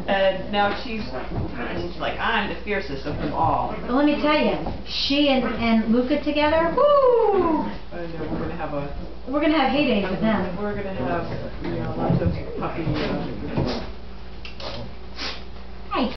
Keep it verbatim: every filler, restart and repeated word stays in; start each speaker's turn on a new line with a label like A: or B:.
A: And now she's, she's like, I'm the fiercest of them all.
B: Well, let me tell you, she and, and Luca together, woo!
A: I know, we're gonna have a,
B: We're gonna have heydays with them.
A: we're gonna have, you know, lots of puppy, uh,